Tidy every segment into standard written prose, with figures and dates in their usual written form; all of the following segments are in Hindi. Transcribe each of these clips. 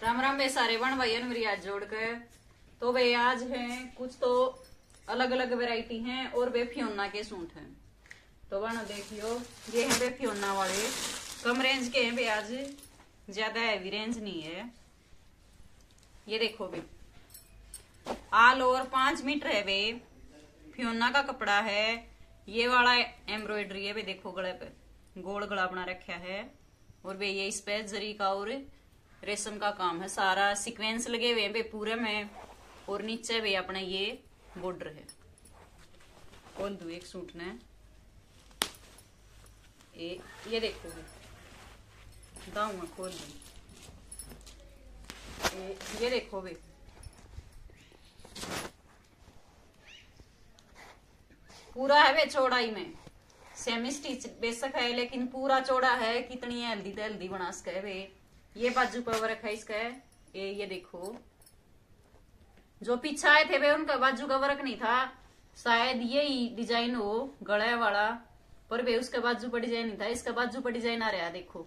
राम राम बे सारे बन भाई मेरी आज जोड़ के तो वे आज हैं कुछ तो अलग अलग वैरायटी हैं और वे फियोना के सूट हैं। तो बना देखियो ये हैं वे फियोना वाले कम रेंज के हैं वे आज ज्यादा हैवी रेंज नहीं है। ये देखो वे ऑल ओवर 5 मीटर है वे फियोना का कपड़ा है। ये वाला एम्ब्रॉयडरी है वे देखो गले पे गोल गला बना रखा है और वे ये इस पे जरी का और रेशम का काम है। सारा सीक्वेंस लगे हुए हैं पूरे में और नीचे भी अपने ये बॉर्डर है। खोल दू एक सूट ने ये देखो दाऊ में खोल दू ये देखो भी पूरा है वे चौड़ाई में सेमी स्टिच बेशक है लेकिन पूरा चौड़ा है। कितनी है हल्दी तो हल्दी बना सके वे। ये बाजू पर वर्क है इसका ये देखो जो पीछे आए थे वे उनका बाजू का वर्क नहीं था शायद यही डिजाइन हो गले वाला पर वे उसका बाजू पर डिजाइन नहीं था। इसका बाजू पर डिजाइन आ रहा है देखो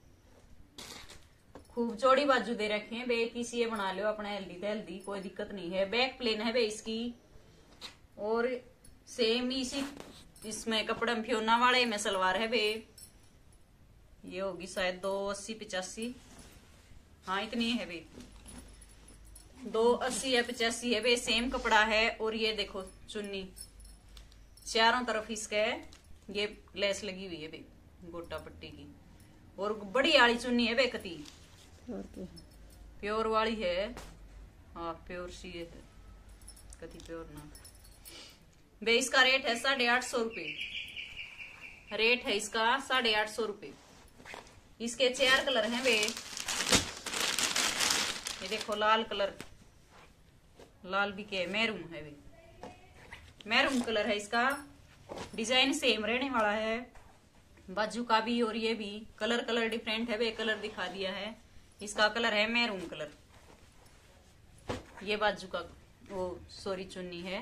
खूब चौड़ी बाजू दे रखे हैं वे। किसी ये बना लो अपना हेल्दी तो हेल्दी कोई दिक्कत नहीं है। बैक प्लेन है वे इसकी और सेम इसी इसमें कपड़ा फियोना वाले में सलवार है वे। ये होगी शायद 280-85 हाँ इतनी है वे 280 या 85 है वे। सेम कपड़ा है और ये देखो चुन्नी चारों तरफ इसके ये लेस लगी हुई है वे गोटा पट्टी की और बड़ी आली चुन्नी है वे कती प्योर वाली है। हाँ प्योर सी है कती प्योर ना वे। इसका रेट है 850 रुपये रेट है इसका 850 रुपये। इसके 4 कलर हैं वे। ये देखो लाल कलर लाल भी के मैरून है वे मैरून कलर है इसका। डिजाइन सेम रहने वाला है बाजू का भी और ये भी कलर डिफरेंट है वे कलर दिखा दिया है। इसका कलर है मैरून कलर। ये बाजू का वो सॉरी चुन्नी है।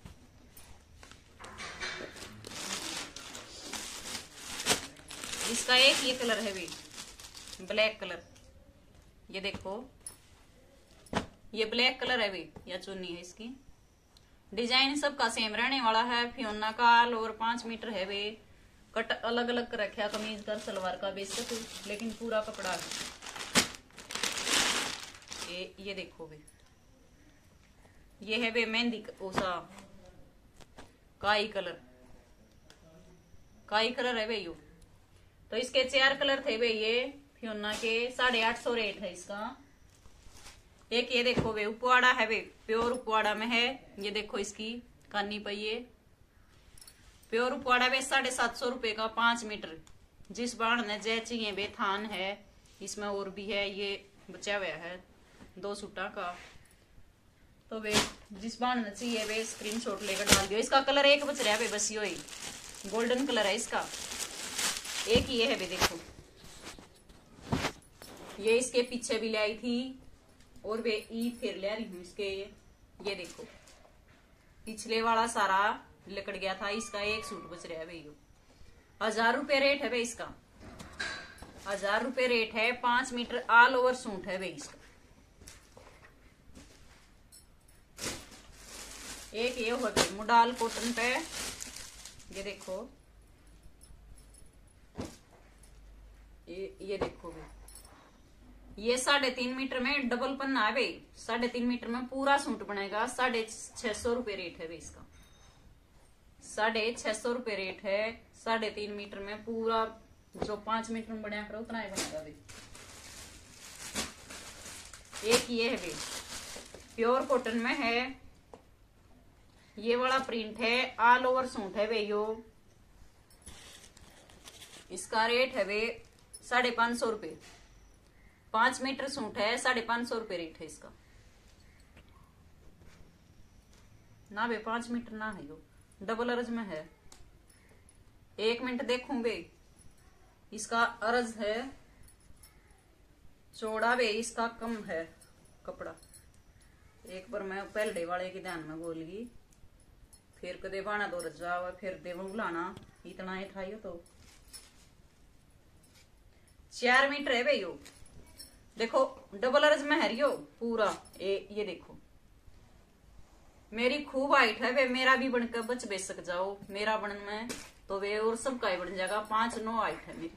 इसका एक ये कलर है वे ब्लैक कलर। ये देखो ये ब्लैक कलर है वे या चुन्नी है इसकी। डिजाइन सबका सेम रहने वाला है। फियोना का ऑल ओवर 5 मीटर है वे। कट अलग अलग कर रखा कमीज का सलवार का बेशक लेकिन पूरा कपड़ा है। ये देखो वे ये है वे मेहंदी ओसा काई कलर है वे यो। तो इसके 4 कलर थे वे ये फियोना के 850 रेट है इसका। एक ये देखो वे उपवाड़ा है वे प्योर उपवाड़ा में है। ये देखो इसकी कानी पहिए प्योर उपवाड़ा वे 750 रुपए का 5 मीटर। जिस बाण ने जय चाहिए वे थान है इसमें और भी है। ये बचा हुआ है 2 सूटा का तो वे जिस बाण ने चाहिए वे स्क्रीनशॉट लेकर डाल दियो। इसका कलर एक बच रहा है वे बस यो ही गोल्डन कलर है इसका। एक ये है वे देखो ये इसके पीछे भी ले आई थी और वे ई फिर ले रही हूं इसके ये देखो पिछले वाला सारा लकड़ गया था। इसका एक सूट बच रहा है वे यो 1000 रुपये रेट है वे इसका 1000 रुपये रेट है। 5 मीटर ऑल ओवर सूट है वे इसका। एक ये हो गई मुडाल कॉटन पे ये देखो ये देखो वे ये 3.5 मीटर में डबल पन्ना है वे। 3.5 मीटर में पूरा सूट बनेगा। 650 रुपये रेट है वे इसका 650 रुपये रेट है। 3.5 मीटर में पूरा जो 5 मीटर में बनाया करो उतना ही बनेगा वे। एक ये है वे प्योर कॉटन में है। ये वाला प्रिंट है ऑल ओवर सूट है वे यो। इसका रेट है वे 550 रुपये 5 मीटर सूट है 550 रुपये रेट है इसका ना वे 5 मीटर ना है यो डबल अरज में है। 1 मिनट देखूंगे इसका अरज है चौड़ा वे इसका कम है कपड़ा। एक बार मैं पहले वाले के ध्यान में बोल गई फिर कदे बाना दो रजा फिर दे बुलाना इतना ही था यो तो 4 मीटर है भाई यो देखो डबल अर्ज में है रियो पूरा। ये देखो मेरी खूब हाइट है वे, मेरा भी बनकर बच बेच सक जाओ मेरा बनन में तो वे और सबका ही बन जाएगा। 5'9" हाइट है मेरी।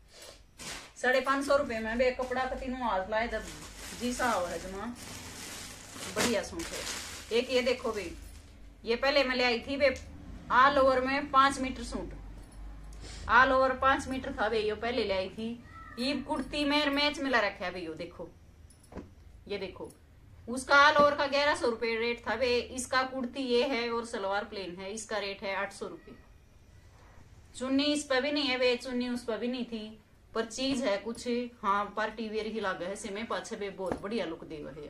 550 रुपए में वे कपड़ा का तीनों हाथ लाए जब जीसा हुआ है जमा बढ़िया सूट है। एक ये देखो भाई, ये पहले मैं ले आई थी वे ऑल ओवर में 5 meter suit, all over 5 meter था भाई, ये पहले ले आई थी। ये कुर्ती में मैच मिला रखा है भाई, देखो ये देखो उसका ऑल ओवर का 1100 रुपये रेट था वे। इसका कुर्ती ये है और सलवार प्लेन है, इसका रेट है 800 रुपये। चुन्नी इस पर भी नहीं है वे, चुन्नी उस पर भी नहीं थी, पर चीज है कुछ हाँ पार्टी वेयर ही लागा है सिमे पाछे वे बहुत बढ़िया लुक देगा है।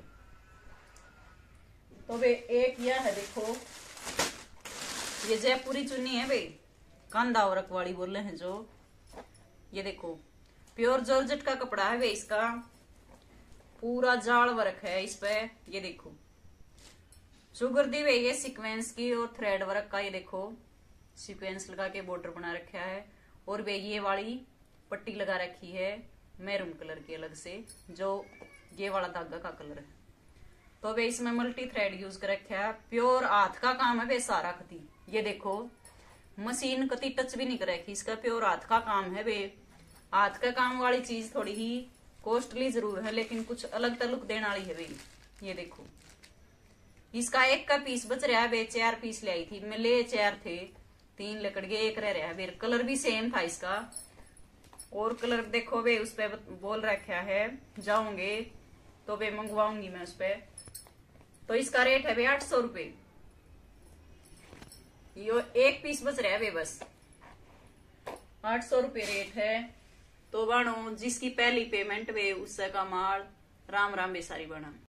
तो वे एक यह है देखो, ये जयपुरी चुन्नी है वे, कांदा औरक वाली बोले हैं जो। ये देखो प्योर जॉर्जेट का कपड़ा है वे, इसका पूरा जाल वर्क है इस पे। ये देखो शुगर दी वे ये सीक्वेंस की और थ्रेड वर्क का, ये देखो सीक्वेंस लगा के बॉर्डर बना रखा है। और वे ये वाली पट्टी लगा रखी है मैरून कलर की अलग से, जो ये वाला धागा का कलर है। तो वे इसमें मल्टी थ्रेड यूज कर रखा है, प्योर हाथ का काम है वे सारा कती। ये देखो मशीन कती टच भी नहीं कर रखी, इसका प्योर हाथ का काम है वे। हाथ का काम वाली चीज थोड़ी ही कॉस्टली जरूर है लेकिन कुछ अलग तलुक देने वाली है भाई। ये देखो इसका एक का पीस बच रहा है वे, 4 पीस ले आई थी मैं, ले 4 थे, 3 लकड़ गए, एक रह रहा है। कलर भी सेम था इसका, और कलर देखो वे उस पे बोल रखा है जाऊंगे तो वे मंगवाऊंगी मैं उस पे। तो इसका रेट है वे 800 रुपये। यो एक पीस बच रहा है वे, बस 800 रुपये रेट है। तो बाणो जिसकी पहली पेमेंट वे उससे का माल राम राम बेसारी बना।